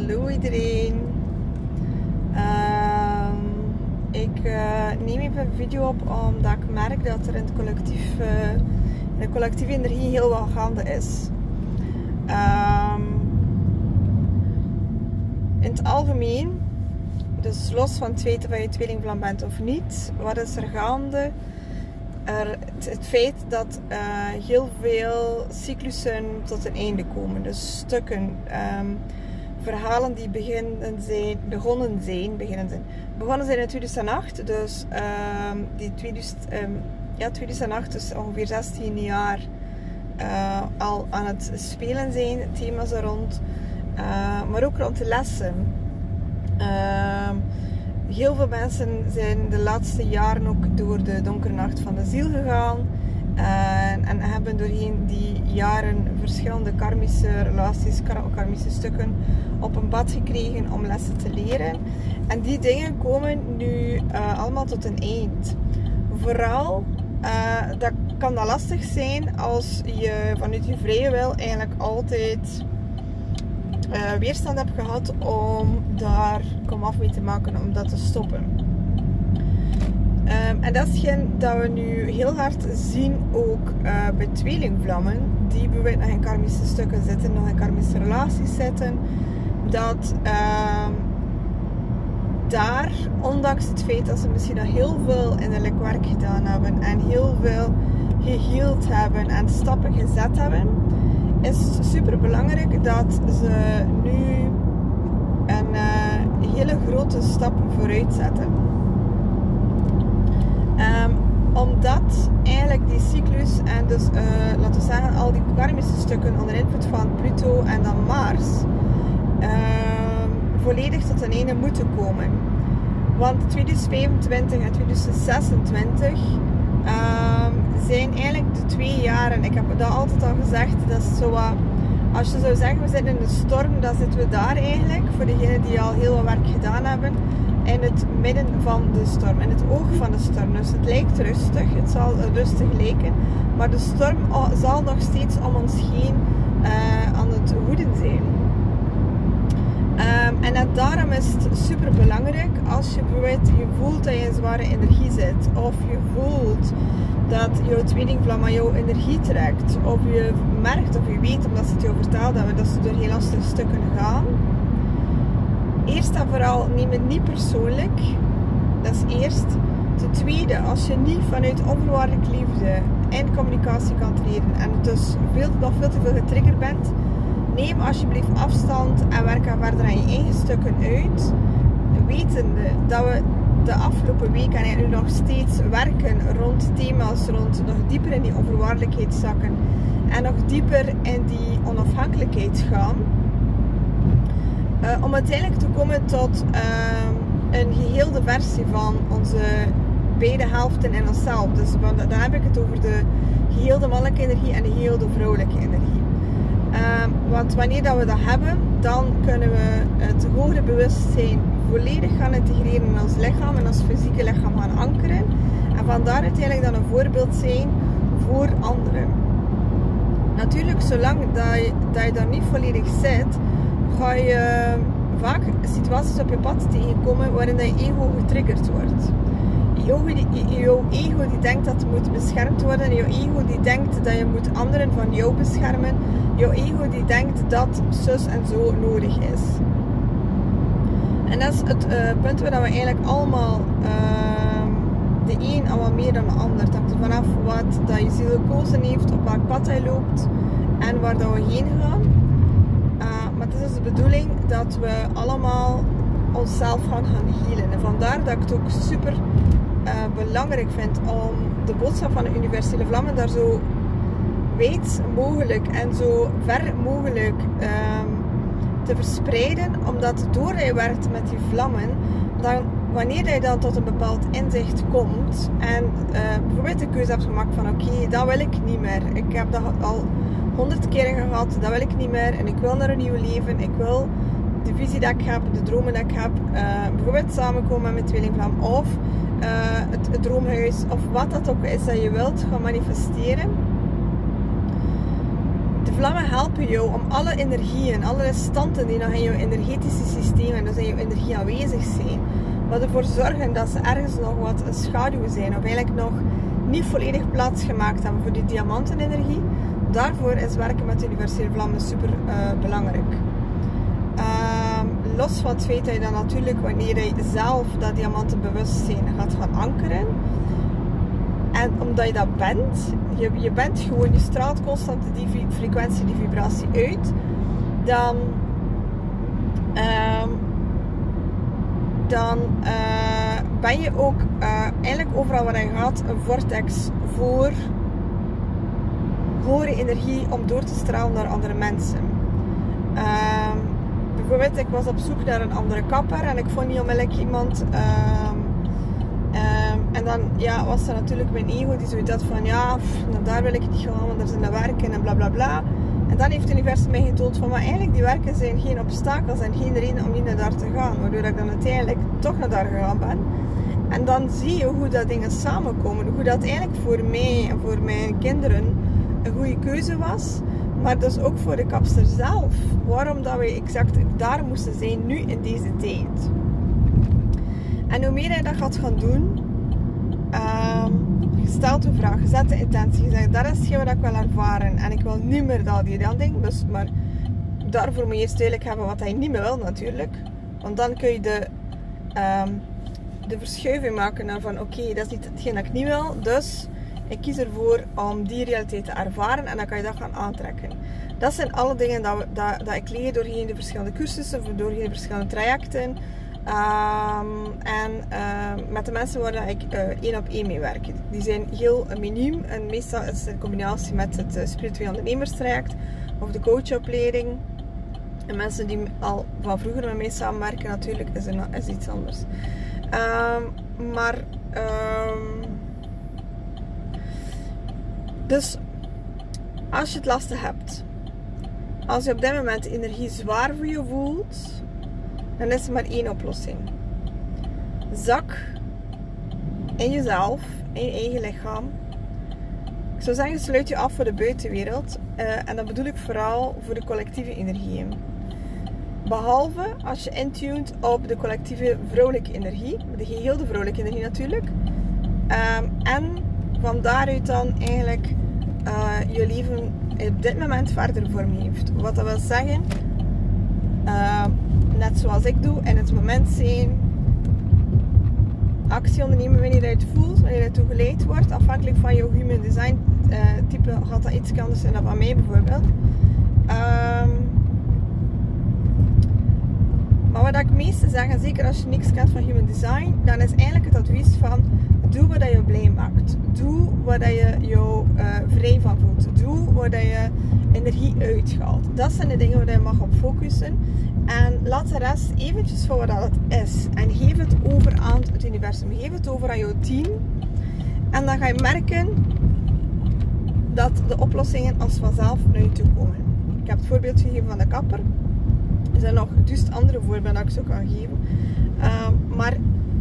Hallo iedereen. Ik neem even een video op omdat ik merk dat er in de collectieve energie heel wat gaande is. In het algemeen, dus los van het feit of je tweelingvlam bent of niet, wat is er gaande? Het feit dat heel veel cyclussen tot een einde komen. Dus stukken, verhalen die begonnen zijn in 2008. Dus die 2008 is ongeveer 16 jaar al aan het spelen zijn. Thema's er rond. Maar ook rond de lessen. Heel veel mensen zijn de laatste jaren ook door de donkere nacht van de ziel gegaan. En hebben doorheen die jaren verschillende karmische relaties, karmische stukken op een pad gekregen om lessen te leren. En die dingen komen nu allemaal tot een eind. Vooral kan dat lastig zijn als je vanuit je vrije wil eigenlijk altijd weerstand hebt gehad om daar komaf mee te maken, om dat te stoppen. En dat is hetgeen dat we nu heel hard zien ook bij tweelingvlammen die bijvoorbeeld nog in karmische stukken zitten, nog in karmische relaties zitten, dat daar, ondanks het feit dat ze misschien nog heel veel innerlijk werk gedaan hebben en heel veel geheeld hebben en stappen gezet hebben, is het super belangrijk dat ze nu een hele grote stap vooruit zetten. Omdat eigenlijk die cyclus en dus laten we zeggen al die karmische stukken onder invloed van Pluto en dan Mars volledig tot een einde moeten komen. Want 2025 en 2026 zijn eigenlijk de 2 jaren. Ik heb dat altijd al gezegd. Dat is zo wat, als je zou zeggen we zitten in de storm, dan zitten we daar eigenlijk. Voor degenen die al heel wat werk gedaan hebben. In het midden van de storm. In het oog van de storm. Dus het lijkt rustig. Het zal rustig lijken. Maar de storm zal nog steeds om ons heen aan het woeden zijn. En daarom is het super belangrijk als je bijvoorbeeld je voelt dat je in zware energie zit. Of je voelt dat jouw tweelingvlam aan jouw energie trekt. Of je merkt of je weet, omdat ze het jou verteld hebben, dat ze door heel lastige stukken gaan. Eerst en vooral, neem het niet persoonlijk. Dat is eerst. Ten tweede, als je niet vanuit onvoorwaardelijke liefde en communicatie kan treden en dus nog veel te veel getriggerd bent, neem alsjeblieft afstand en werk er verder aan je eigen stukken uit. Wetende dat we de afgelopen weken en nu nog steeds werken rond thema's, rond nog dieper in die onvoorwaardelijkheid zakken en nog dieper in die onafhankelijkheid gaan. Om uiteindelijk te komen tot een geheelde versie van onze beide helften in onszelf. Dus dan heb ik het over de geheelde mannelijke energie en de geheelde vrouwelijke energie. Want wanneer dat we dat hebben, dan kunnen we het hogere bewustzijn volledig gaan integreren in ons lichaam en ons fysieke lichaam gaan ankeren. En vandaar uiteindelijk dan een voorbeeld zijn voor anderen. Natuurlijk, zolang dat je daar niet volledig zit, ga je vaak situaties op je pad tegenkomen waarin dat je ego getriggerd wordt. Jouw ego die denkt dat het moet beschermd worden. Jouw ego die denkt dat je moet anderen van jou beschermen. Jouw ego die denkt dat zus en zo nodig is. En dat is het punt waar we eigenlijk allemaal de een al wat meer dan de ander. Het hangt er vanaf wat dat je ziel gekozen heeft, op welk pad hij loopt en waar dat we heen gaan. Maar het is dus de bedoeling dat we allemaal onszelf gaan healen. En vandaar dat ik het ook super belangrijk vind om de boodschap van de universele vlammen daar zo wijd mogelijk en zo ver mogelijk te verspreiden. Omdat doordat je werkt met die vlammen, dan wanneer je dan tot een bepaald inzicht komt en bijvoorbeeld de keuze hebt gemaakt van oké, dat wil ik niet meer. Ik heb dat al 100 keer gehad, dat wil ik niet meer en ik wil naar een nieuw leven. Ik wil de visie dat ik heb, de dromen dat ik heb, bijvoorbeeld samenkomen met mijn tweelingvlam of het droomhuis of wat dat ook is dat je wilt gaan manifesteren. De vlammen helpen jou om alle energieën, alle restanten die nog in jouw energetische systeem en dus in jouw energie aanwezig zijn, maar ervoor zorgen dat ze ergens nog wat een schaduw zijn of eigenlijk nog niet volledig plaatsgemaakt hebben voor die diamantenenergie. Daarvoor is werken met de universele vlammen super belangrijk. Los van het feit dat je dan natuurlijk, wanneer je zelf dat diamantenbewustzijn gaat gaan ankeren, en omdat je dat bent, je bent gewoon, je straalt constant die frequentie, die vibratie uit, dan ben je ook eigenlijk overal waar je gaat een vortex voor hogere energie om door te stralen naar andere mensen. Bijvoorbeeld, ik was op zoek naar een andere kapper en ik vond niet onmiddellijk iemand. En dan was er natuurlijk mijn ego die zoiets had van daar wil ik niet gaan, want er zijn de werken en bla bla bla. En dan heeft het universum mij getoond van, maar eigenlijk die werken zijn geen obstakels en geen reden om niet naar daar te gaan. Waardoor ik dan uiteindelijk toch naar daar gegaan ben. En dan zie je hoe dat dingen samenkomen. Hoe dat eigenlijk voor mij en voor mijn kinderen een goede keuze was. Maar dus ook voor de kapster zelf. Waarom dat we exact daar moesten zijn nu in deze tijd. En hoe meer je dat gaat gaan doen, je stelt een vraag, je zet de intentie, je zegt dat is hetgeen wat ik wil ervaren en ik wil niet meer dat die dan ding, dus, maar daarvoor moet je eerst duidelijk hebben wat hij niet meer wil natuurlijk, want dan kun je de verschuiving maken naar van oké, dat is niet hetgeen dat ik niet wil, dus ik kies ervoor om die realiteit te ervaren en dan kan je dat gaan aantrekken. Dat zijn alle dingen dat ik leer doorheen de verschillende cursussen, doorheen de verschillende trajecten. Met de mensen waar ik 1-op-1 mee werk. Die zijn heel miniem en meestal is het in combinatie met het spiritueel ondernemerstraject of de coachopleiding. En mensen die al van vroeger met mij samenwerken natuurlijk is iets anders. Dus als je het lastig hebt, als je op dit moment de energie zwaar voor je voelt, dan is er maar één oplossing. Zak in jezelf, in je eigen lichaam. Ik zou zeggen, sluit je af voor de buitenwereld. En dat bedoel ik vooral voor de collectieve energieën. Behalve als je intunt op de collectieve vrouwelijke energie. De gehele vrouwelijke energie natuurlijk. En van daaruit dan eigenlijk je leven op dit moment verder vorm heeft. Wat dat wil zeggen, net zoals ik doe, in het moment zijn, actie ondernemen wanneer je het voelt, wanneer je ertoe geleid wordt, afhankelijk van je human design type gaat dat iets anders zijn dan van mij bijvoorbeeld. Maar wat ik meeste zeg, en zeker als je niks kent van human design, dan is eigenlijk het advies van doe wat je blij maakt. Doe wat je jou vrij van voelt. Doe waar je energie uithaalt. Dat zijn de dingen waar je mag op focussen. En laat de rest eventjes voor wat het is. En geef het over aan het universum. Geef het over aan jouw team. En dan ga je merken dat de oplossingen als vanzelf naar je toe komen. Ik heb het voorbeeld gegeven van de kapper. Er zijn nog dus andere voorbeelden dat ik zo kan geven. Maar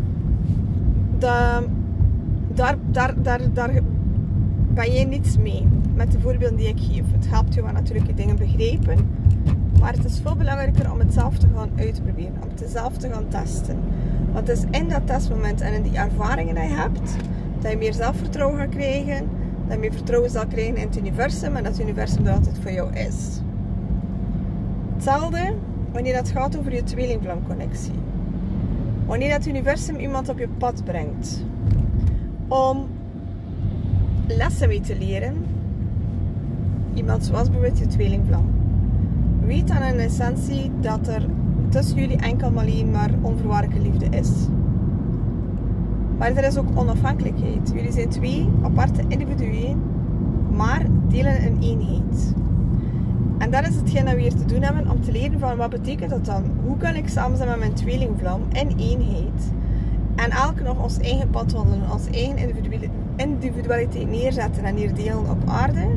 daar ben jij niets mee met de voorbeelden die ik geef. Het helpt je wel natuurlijk je dingen begrijpen. Maar het is veel belangrijker om het zelf te gaan uitproberen. Om het zelf te gaan testen. Want het is in dat testmoment en in die ervaringen die je hebt, dat je meer zelfvertrouwen gaat krijgen. Dat je meer vertrouwen zal krijgen in het universum. En dat het universum er altijd voor jou is. Hetzelfde wanneer het gaat over je tweelingvlamconnectie. Wanneer het universum iemand op je pad brengt. Om lessen mee te leren. Iemand zoals bijvoorbeeld je tweelingvlam. Weet dan in essentie dat er tussen jullie enkel maar alleen maar onvoorwaardelijke liefde is. Maar er is ook onafhankelijkheid. Jullie zijn twee aparte individuen, maar delen een eenheid. En dat is hetgeen dat we hier te doen hebben om te leren van wat betekent dat dan? Hoe kan ik samen zijn met mijn tweelingvlam in eenheid? En elk nog ons eigen pad wandelen, ons eigen individualiteit neerzetten en hier delen op aarde.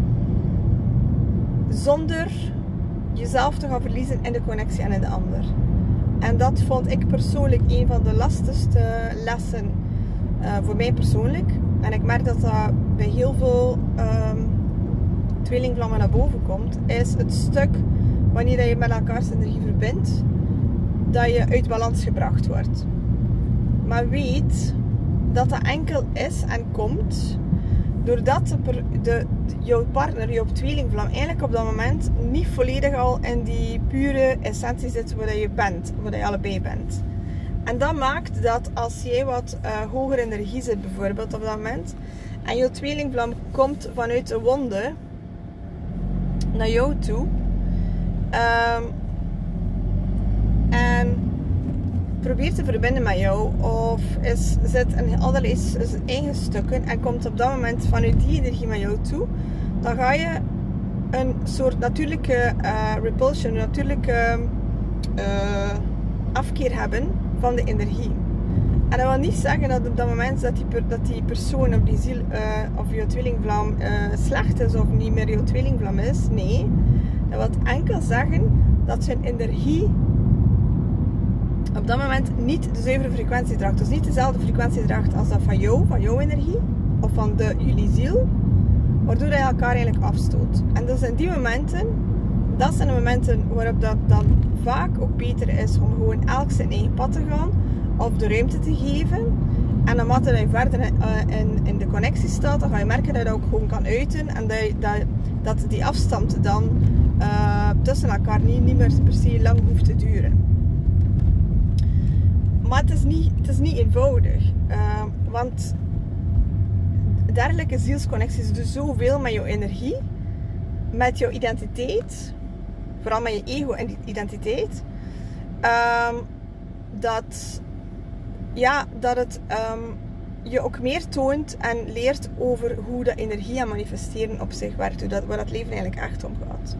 Zonder jezelf te gaan verliezen in de connectie en in de ander. En dat vond ik persoonlijk een van de lastigste lessen voor mij persoonlijk. En ik merk dat dat bij heel veel tweelingvlammen naar boven komt, is het stuk wanneer je met elkaars energie verbindt, dat je uit balans gebracht wordt. Maar weet dat dat enkel is en komt doordat jouw partner, jouw tweelingvlam, eigenlijk op dat moment niet volledig al in die pure essentie zit waar je bent, waar je allebei bent. En dat maakt dat als jij wat hoger energie zit bijvoorbeeld op dat moment, en jouw tweelingvlam komt vanuit de wonde naar jou toe, en probeert te verbinden met jou, of zit in allerlei eigen stukken en komt op dat moment vanuit die energie naar jou toe, dan ga je een soort natuurlijke repulsion, een natuurlijke afkeer hebben van de energie. En dat wil niet zeggen dat op dat moment dat die persoon of die ziel of jouw tweelingvlam slecht is of niet meer jouw tweelingvlam is. Nee, dat wil enkel zeggen dat zijn energie op dat moment niet de zuivere frequentie draagt. Dus niet dezelfde frequentie draagt als dat van jouw energie of van jullie ziel, waardoor je elkaar eigenlijk afstoot. En dus in die momenten, dat zijn de momenten waarop dat dan vaak ook beter is om gewoon elk zijn eigen pad te gaan of de ruimte te geven. En naarmate je verder in de connectie staat, dan ga je merken dat je dat ook gewoon kan uiten en dat die afstand dan tussen elkaar niet meer per se lang hoeft te duren. Maar het is niet eenvoudig, want dergelijke zielsconnecties doen zoveel met jouw energie, met jouw identiteit, vooral met je ego-identiteit, dat het je ook meer toont en leert over hoe dat energie en manifesteren op zich werkt, waar dat leven eigenlijk echt om gaat.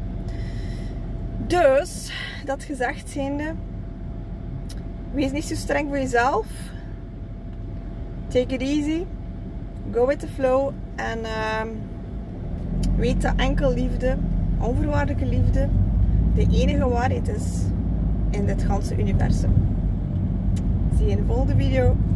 Dus, dat gezegd zijnde, wees niet zo streng voor jezelf. Take it easy. Go with the flow. En weet dat enkel liefde, onvoorwaardelijke liefde, de enige waarheid is in dit ganse universum. Zie je in de volgende video.